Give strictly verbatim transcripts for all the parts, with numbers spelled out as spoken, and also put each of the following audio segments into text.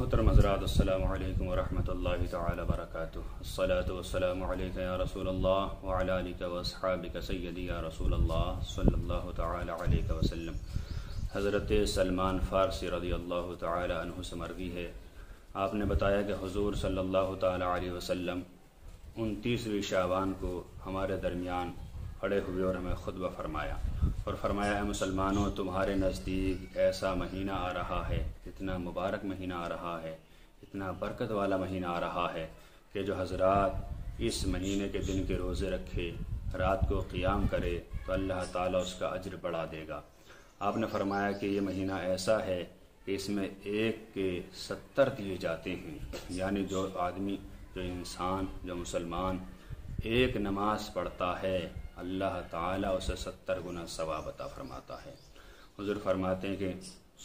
محترم حضرات، السلام علیکم ورحمۃ اللہ تعالی وبرکاتہ۔ الصلاۃ والسلام علیک یا رسول اللہ وعلی آلک واصحابک سیدی یا رسول اللہ صلی اللہ تعالی علیہ وسلم۔ حضرت سلمان فارسی رضی اللہ تعالی عنہ سے مروی ہے، آپ نے بتایا کہ حضور صلی اللہ تعالی علیہ وسلم انتیسویں شعبان کو ہمارے درمیان کھڑے ہوئے اور ہمیں خطبہ فرمایا اور فرمایا اے مسلمانوں، تمہارے نزدیک ایسا مہینہ آ رہا ہے، اتنا مبارک مہینہ آ رہا ہے، اتنا برکت والا مہینہ آ رہا ہے کہ جو حضرات اس مہینے کے دن کے روزے رکھے، رات کو قیام کرے تو اللہ تعالیٰ اس کا اجر بڑھا دے گا۔ آپ نے فرمایا کہ یہ مہینہ ایسا ہے کہ اس میں ایک کے ستر دیے جاتے ہیں، یعنی جو آدمی، جو انسان، جو مسلمان ایک نماز پڑھتا ہے اللہ تعالیٰ اسے ستر گنا ثواب عطا فرماتا ہے۔ حضور فرماتے ہیں کہ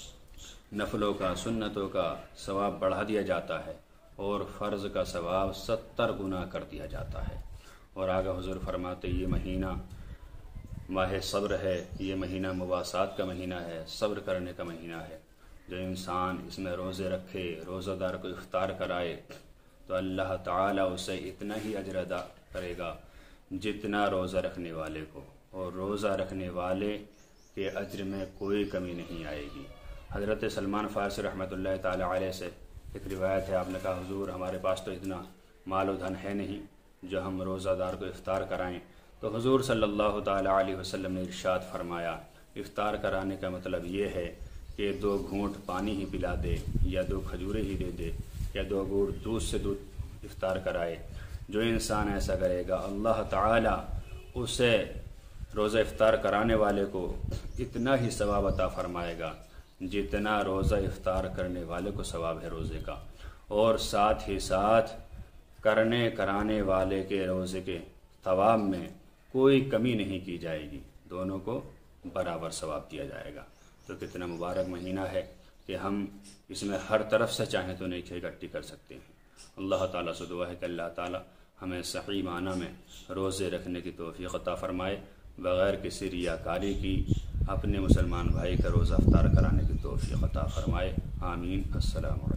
نفلوں کا، سنتوں کا ثواب بڑھا دیا جاتا ہے اور فرض کا ثواب ستر گنا کر دیا جاتا ہے۔ اور آگے حضور فرماتے یہ مہینہ ماہ صبر ہے، یہ مہینہ مباحثات کا مہینہ ہے، صبر کرنے کا مہینہ ہے۔ جو انسان اس میں روزے رکھے، روزہ دار کو افطار کرائے تو اللہ تعالیٰ اسے اتنا ہی اجر ادا کرے گا جتنا روزہ رکھنے والے کو، اور روزہ رکھنے والے کے اجر میں کوئی کمی نہیں آئے گی۔ حضرت سلمان فارسی رحمۃ اللہ تعالی علیہ سے ایک روایت ہے، آپ نے کہا حضور ہمارے پاس تو اتنا مال و دھن ہے نہیں جو ہم روزہ دار کو افطار کرائیں، تو حضور صلی اللہ تعالی علیہ وسلم نے ارشاد فرمایا افطار کرانے کا مطلب یہ ہے کہ دو گھونٹ پانی ہی پلا دے، یا دو کھجورے ہی دے دے، یا دو گھونٹ دودھ سے دودھ افطار کرائے۔ جو انسان ایسا کرے گا اللہ تعالیٰ اسے روزہ افطار کرانے والے کو اتنا ہی ثواب عطا فرمائے گا جتنا روزہ افطار کرنے والے کو ثواب ہے روزے کا، اور ساتھ ہی ساتھ کرنے کرانے والے کے روزے کے ثواب میں کوئی کمی نہیں کی جائے گی، دونوں کو برابر ثواب دیا جائے گا۔ تو کتنا مبارک مہینہ ہے کہ ہم اس میں ہر طرف سے چاہیں تو نیکی اکٹھی کر سکتے ہیں۔ اللہ تعالیٰ سے دعا ہے کہ اللہ تعالیٰ ہمیں صحیح معنی میں روزے رکھنے کی توفیق عطا فرمائے، بغیر کسی ریاکاری کی اپنے مسلمان بھائی کا روزہ افطار کرانے کی توفیق عطا فرمائے، آمین۔ السلام علیکم۔